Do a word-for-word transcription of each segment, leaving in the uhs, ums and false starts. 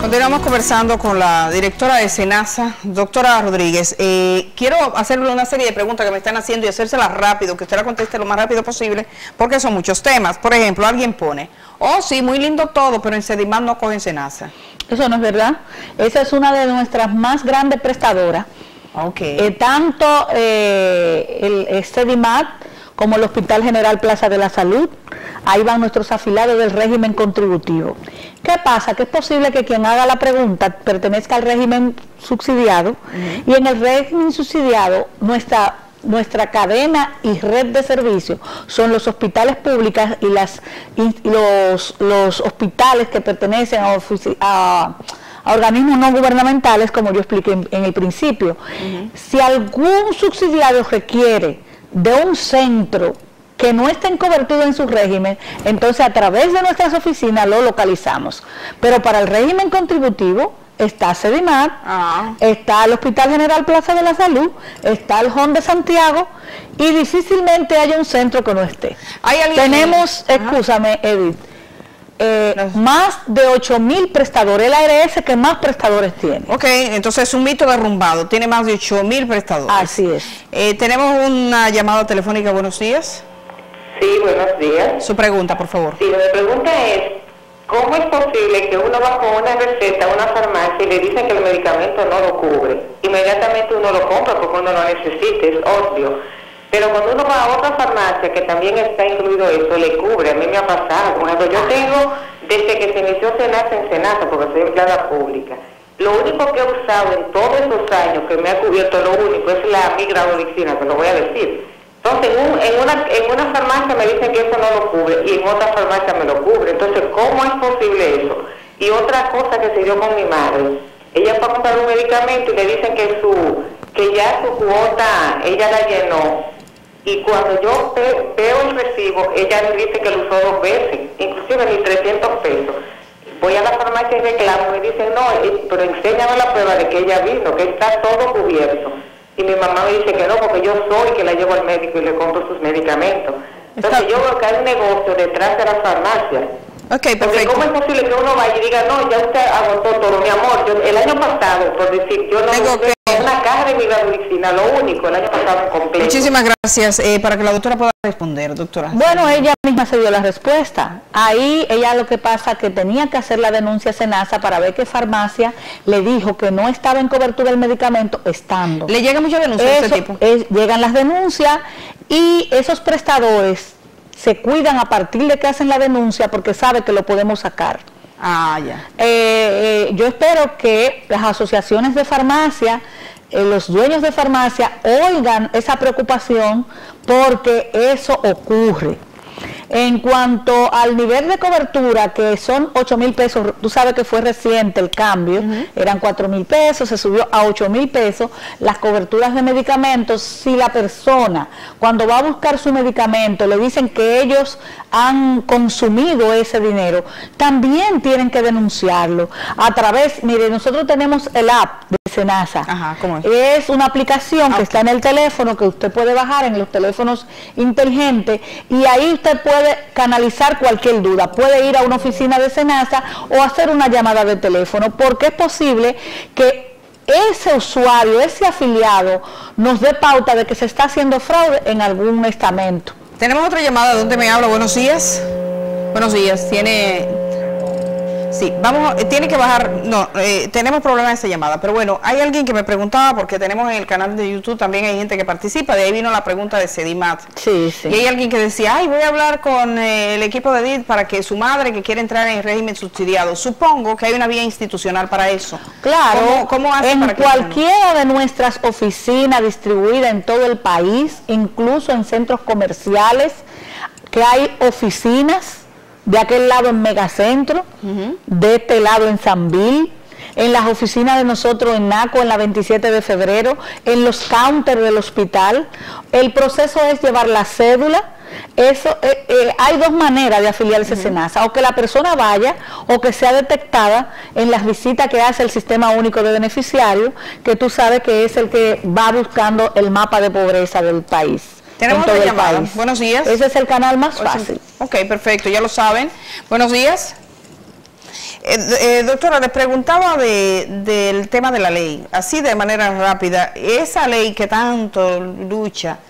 Continuamos conversando con la directora de SENASA, doctora Rodríguez. Eh, quiero hacerle una serie de preguntas que me están haciendo y hacérselas rápido, que usted la conteste lo más rápido posible, porque son muchos temas. Por ejemplo, alguien pone, oh sí, muy lindo todo, pero en SEDIMAT no cogen SENASA. Eso no es verdad. Esa es una de nuestras más grandes prestadoras. Okay. Eh, tanto eh, el, el SEDIMAT como el Hospital General Plaza de la Salud, ahí van nuestros afiliados del régimen contributivo. ¿Qué pasa? Que es posible que quien haga la pregunta pertenezca al régimen subsidiado, uh-huh. y en el régimen subsidiado nuestra, nuestra cadena y red de servicios son los hospitales públicos y, las, y los, los hospitales que pertenecen a, a, a organismos no gubernamentales, como yo expliqué en, en el principio. Uh-huh. Si algún subsidiado requiere de un centro que no estén convertidos en su régimen, entonces a través de nuestras oficinas lo localizamos. Pero para el régimen contributivo está SEDIMAT, ah. está el Hospital General Plaza de la Salud, está el H O N de Santiago, y difícilmente hay un centro que no esté. ¿Hay alguien? Tenemos, escúchame Edith, eh, no. más de ocho mil prestadores, el A R S que más prestadores tiene. Ok, entonces es un mito derrumbado, tiene más de ocho mil prestadores. Así es. Eh, tenemos una llamada telefónica, buenos días. Sí, buenos días. Su pregunta, por favor. Sí, mi pregunta es, ¿cómo es posible que uno va con una receta a una farmacia y le dicen que el medicamento no lo cubre? Inmediatamente uno lo compra porque uno lo necesita, es obvio. Pero cuando uno va a otra farmacia, que también está incluido eso, le cubre. A mí me ha pasado. Por ejemplo, yo tengo, desde que se inició SENASA en SENASA, porque soy empleada pública, lo único que he usado en todos esos años que me ha cubierto, lo único, es la migradolixina, que lo voy a decir. Entonces, en, un, en, una, en una farmacia me dicen que eso no lo cubre y en otra farmacia me lo cubre. Entonces, ¿cómo es posible eso? Y otra cosa que se dio con mi madre, ella fue a comprar un medicamento y le dicen que su que ya su cuota, ella la llenó. Y cuando yo ve, veo el recibo, ella me dice que lo usó dos veces, inclusive ni trescientos pesos. Voy a la farmacia y reclamo y dicen, no, pero enséñame la prueba de que ella vino, que está todo cubierto. Y mi mamá me dice que no, porque yo soy que la llevo al médico y le compro sus medicamentos. Entonces Está... yo veo que hay un negocio detrás de la farmacia. Ok, perfecto. Porque ¿cómo es posible que uno vaya y diga, no, ya usted agotó todo, mi amor? Yo, el año pasado, por decir, yo no Tengo usé que... una caja de migradolixina, lo único, el año pasado completo. Muchísimas gracias, eh, para que la doctora pueda responder, doctora. Bueno, ella misma se dio la respuesta. Ahí ella lo que pasa que tenía que hacer la denuncia a SENASA para ver qué farmacia le dijo que no estaba en cobertura el medicamento estando. ¿Le llegan muchas denuncias de este tipo? Es, llegan las denuncias y esos prestadores se cuidan a partir de que hacen la denuncia porque sabe que lo podemos sacar. Ah, ya. Eh, eh, yo espero que las asociaciones de farmacia, eh, los dueños de farmacia, oigan esa preocupación porque eso ocurre. En cuanto al nivel de cobertura, que son ocho mil pesos, tú sabes que fue reciente el cambio, uh-huh. eran cuatro mil pesos, se subió a ocho mil pesos, las coberturas de medicamentos. Si la persona, cuando va a buscar su medicamento, le dicen que ellos han consumido ese dinero, también tienen que denunciarlo. A través, mire, nosotros tenemos el app de SENASA. Ajá, ¿cómo es? Es una aplicación ah, que okay. está en el teléfono, que usted puede bajar en los teléfonos inteligentes, y ahí usted puede canalizar cualquier duda, puede ir a una oficina de SENASA o hacer una llamada de teléfono, porque es posible que ese usuario, ese afiliado, nos dé pauta de que se está haciendo fraude en algún estamento. Tenemos otra llamada, ¿dónde me habla? Buenos días. Buenos días, tiene... Sí, vamos, tiene que bajar, no, eh, tenemos problemas de esa llamada, pero bueno, hay alguien que me preguntaba, porque tenemos en el canal de YouTube también hay gente que participa, de ahí vino la pregunta de SEDIMAT. Sí, sí. Y hay alguien que decía, ay, voy a hablar con eh, el equipo de Edith para que su madre que quiere entrar en el régimen subsidiado, supongo que hay una vía institucional para eso. Claro, ¿Cómo, cómo hace en para que cualquiera de nuestras oficinas distribuidas en todo el país, incluso en centros comerciales, que hay oficinas, de aquel lado en Megacentro, uh-huh. de este lado en Sanvil, en las oficinas de nosotros en NACO en la veintisiete de febrero, en los counters del hospital. El proceso es llevar la cédula. Eso eh, eh, hay dos maneras de afiliarse uh-huh. a SENASA, o que la persona vaya o que sea detectada en las visitas que hace el Sistema Único de Beneficiarios, que tú sabes que es el que va buscando el mapa de pobreza del país. Tenemos otra llamada. Buenos días. Ese es el canal más fácil. Ok, perfecto, ya lo saben. Buenos días. Eh, eh, doctora, les preguntaba de, del tema de la ley, así de manera rápida, esa ley que tanto lucha,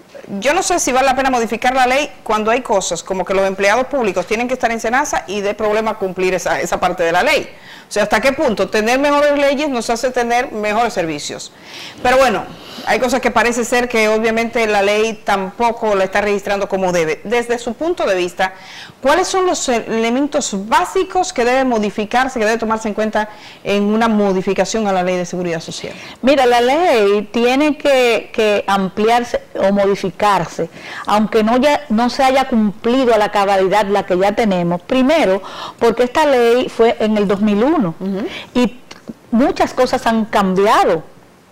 yo no sé si vale la pena modificar la ley cuando hay cosas como que los empleados públicos tienen que estar en SENASA y de problema cumplir esa, esa parte de la ley. O sea, ¿hasta qué punto tener mejores leyes nos hace tener mejores servicios? Pero bueno, hay cosas que parece ser que obviamente la ley tampoco la está registrando como debe. Desde su punto de vista, ¿cuáles son los elementos básicos que deben modificarse, que debe tomarse en cuenta en una modificación a la Ley de Seguridad Social? Mira, la ley tiene que, que ampliarse o modificarse, aunque no, ya, no se haya cumplido a la cabalidad la que ya tenemos. Primero, porque esta ley fue en el dos mil uno. Uh-huh. Y muchas cosas han cambiado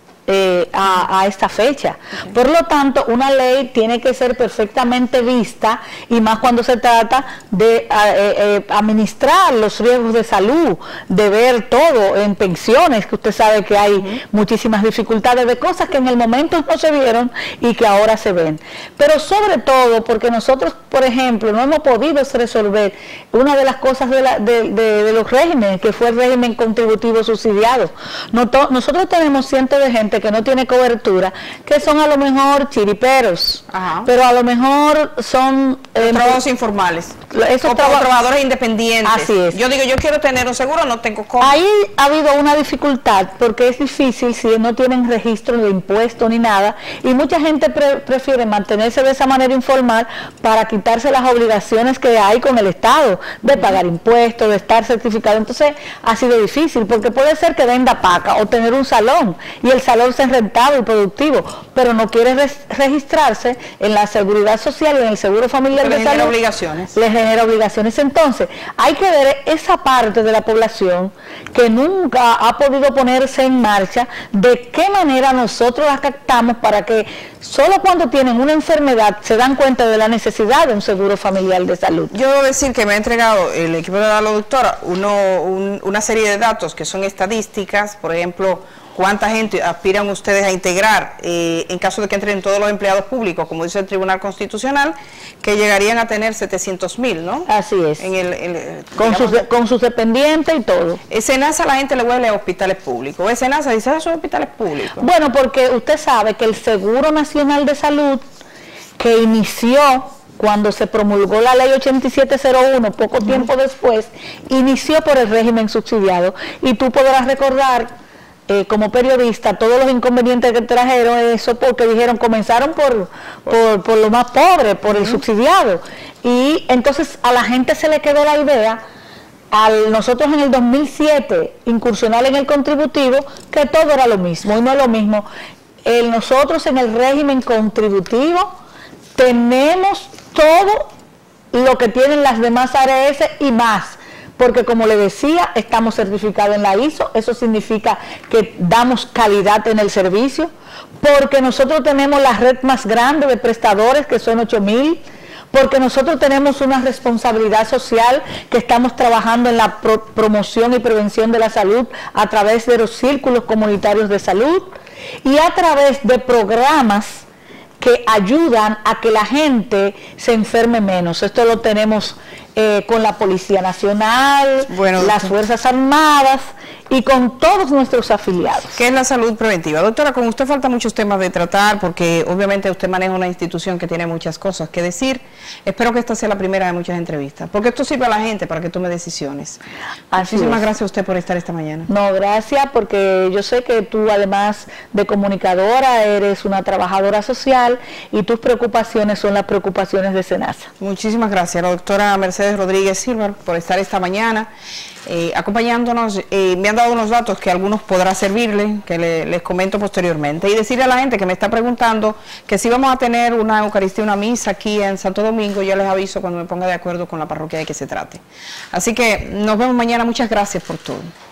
eh, a, a esta fecha. Uh-huh. Por lo tanto, una ley tiene que ser perfectamente vista, y más cuando se trata de eh, eh, administrar los riesgos de salud, de ver todo en pensiones, que usted sabe que hay uh-huh. muchísimas dificultades, de cosas que en el momento no se vieron y que ahora se ven. Pero sobre todo porque nosotros, por ejemplo, no hemos podido resolver una de las cosas de, la, de, de, de los regímenes, que fue el régimen contributivo subsidiado. Nosotros tenemos cientos de gente que no tiene cobertura, que son a lo mejor chiriperos, Ajá. pero a lo mejor son eh, trabajos informales, esos traba trabajadores independientes. Así es. Yo digo, yo quiero tener un seguro, no tengo cómo. Ahí ha habido una dificultad, porque es difícil si no tienen registro de impuestos ni nada, y mucha gente pre prefiere mantenerse de esa manera informal para quitarse las obligaciones que hay con el Estado, de pagar impuestos, de estar certificado. Entonces ha sido difícil, porque puede ser que venda paca o tener un salón, y el salón sea rentable y productivo, pero no quiere re registrarse en la seguridad social y en el seguro familiar de salud. Le genera obligaciones. Le genera obligaciones. Entonces hay que ver esa parte de la población que nunca ha podido ponerse en marcha, de qué manera nosotros la captamos para que solo cuando tienen una enfermedad se dan cuenta de la necesidad de un seguro familiar de salud. Yo debo decir que me ha entregado el equipo de la doctora uno, un, una serie de datos que son estadísticas, por ejemplo, cuánta gente aspiran ustedes a integrar eh, en caso de que entren todos los empleados públicos, como dice el Tribunal Constitucional, que llegarían a tener setecientos mil, ¿no? Así es. En el, en el, con, sus, de, con sus dependientes y todo. SENASA la gente le huele a hospitales públicos. SENASA dice, esos son hospitales públicos. Bueno, porque usted sabe que el Seguro Nacional de Salud, que inició cuando se promulgó la ley ochenta y siete cero uno, poco uh-huh. tiempo después, inició por el régimen subsidiado. Y tú podrás recordar, Eh, como periodista, todos los inconvenientes que trajeron eso, porque dijeron, comenzaron por, por, por lo más pobre, por uh-huh. el subsidiado, y entonces a la gente se le quedó la idea, al nosotros en el dos mil siete incursionar en el contributivo, que todo era lo mismo, y no es lo mismo. El, nosotros en el régimen contributivo tenemos todo lo que tienen las demás A R S y más, porque como le decía, estamos certificados en la I S O, eso significa que damos calidad en el servicio, porque nosotros tenemos la red más grande de prestadores, que son ocho mil, porque nosotros tenemos una responsabilidad social, que estamos trabajando en la pro promoción y prevención de la salud a través de los círculos comunitarios de salud y a través de programas que ayudan a que la gente se enferme menos. Esto lo tenemos eh, con la Policía Nacional, bueno, las Fuerzas Armadas y con todos nuestros afiliados. ¿Qué es la salud preventiva? Doctora, con usted falta muchos temas de tratar, porque obviamente usted maneja una institución que tiene muchas cosas que decir. Espero que esta sea la primera de muchas entrevistas, porque esto sirve a la gente para que tome decisiones. Así Muchísimas es. gracias a usted por estar esta mañana. No, gracias, porque yo sé que tú, además de comunicadora, eres una trabajadora social y tus preocupaciones son las preocupaciones de SENASA. Muchísimas gracias, la doctora Mercedes Rodríguez Silva, por estar esta mañana eh, acompañándonos. Eh, me han dado unos datos que a algunos podrá servirle, que le, les comento posteriormente. Y decirle a la gente que me está preguntando que si vamos a tener una Eucaristía, una misa aquí en Santo Domingo, ya les aviso cuando me ponga de acuerdo con la parroquia de que se trate. Así que nos vemos mañana. Muchas gracias por todo.